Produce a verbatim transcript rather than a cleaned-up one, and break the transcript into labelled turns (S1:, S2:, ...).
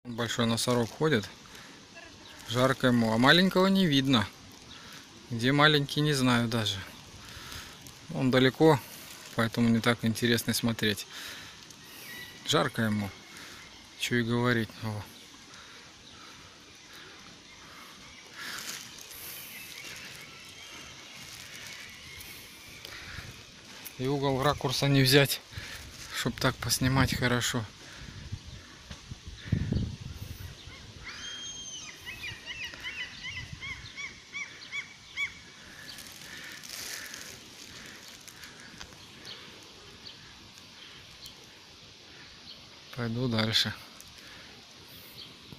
S1: Большой носорог ходит, жарко ему, а маленького не видно. Где маленький, не знаю даже. Он далеко, поэтому не так интересно смотреть. Жарко ему, что и говорить. О. И угол ракурса не взять, чтобы так поснимать хорошо. Пойду дальше.